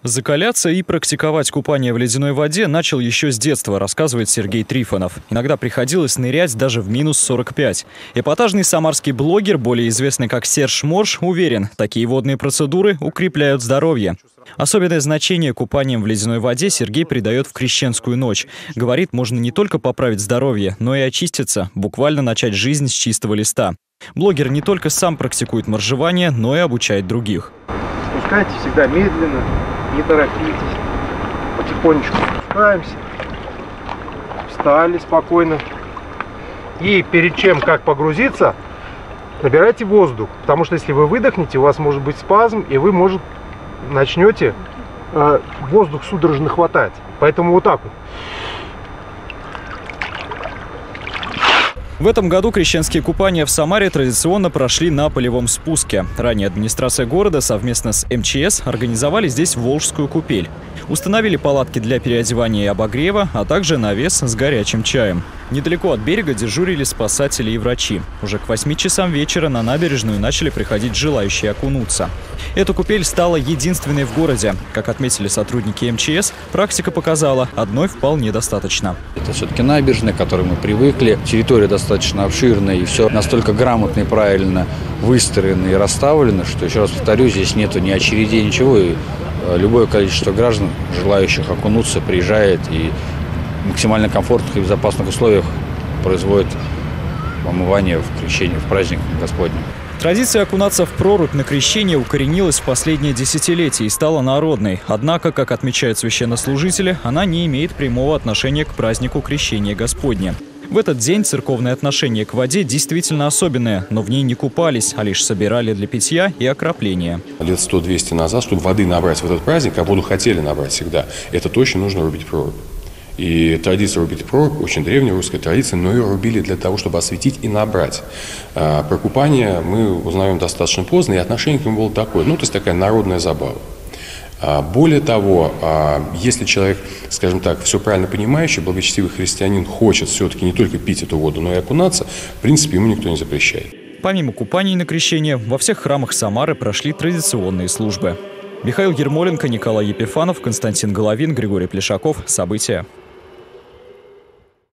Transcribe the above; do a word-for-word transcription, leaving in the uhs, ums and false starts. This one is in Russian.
Закаляться и практиковать купание в ледяной воде начал еще с детства, рассказывает Сергей Трифонов. Иногда приходилось нырять даже в минус сорок пять. Эпатажный самарский блогер, более известный как Серж Морж, уверен, такие водные процедуры укрепляют здоровье. Особенное значение купанием в ледяной воде Сергей придает в крещенскую ночь. Говорит, можно не только поправить здоровье, но и очиститься, буквально начать жизнь с чистого листа. Блогер не только сам практикует моржевание, но и обучает других. Спускайте всегда медленно, не торопитесь, потихонечку спускаемся, встали спокойно. И перед чем как погрузиться, набирайте воздух, потому что если вы выдохнете, у вас может быть спазм, и вы, может, начнете э, воздух судорожно хватать. Поэтому вот так вот. В этом году крещенские купания в Самаре традиционно прошли на полевом спуске. Ранее администрация города совместно с эм че эс организовали здесь волжскую купель. Установили палатки для переодевания и обогрева, а также навес с горячим чаем. Недалеко от берега дежурили спасатели и врачи. Уже к восьми часам вечера на набережную начали приходить желающие окунуться. Эта купель стала единственной в городе. Как отметили сотрудники эм че эс, практика показала, одной вполне достаточно. Это все-таки набережная, к которой мы привыкли. Территория достаточно обширная, и все настолько грамотно и правильно выстроено и расставлено, что, еще раз повторю, здесь нету ни очередей, ничего. И любое количество граждан, желающих окунуться, приезжает и в максимально комфортных и безопасных условиях производит омывание в крещение, в праздник Господний. Традиция окунаться в прорубь на крещение укоренилась в последние десятилетия и стала народной. Однако, как отмечают священнослужители, она не имеет прямого отношения к празднику Крещения Господня. В этот день церковное отношение к воде действительно особенное, но в ней не купались, а лишь собирали для питья и окропления. Лет сто-двести назад, чтобы воды набрать в этот праздник, а воду хотели набрать всегда, это точно нужно рубить прорубь. И традиция рубить прорубь, очень древняя русская традиция, но ее рубили для того, чтобы осветить и набрать. А про купание мы узнаем достаточно поздно, и отношение к нему было такое, ну, то есть такая народная забава. Более того, если человек, скажем так, все правильно понимающий, благочестивый христианин хочет все-таки не только пить эту воду, но и окунаться, в принципе, ему никто не запрещает. Помимо купаний на крещение, во всех храмах Самары прошли традиционные службы. Михаил Ермоленко, Николай Епифанов, Константин Головин, Григорий Плешаков. События.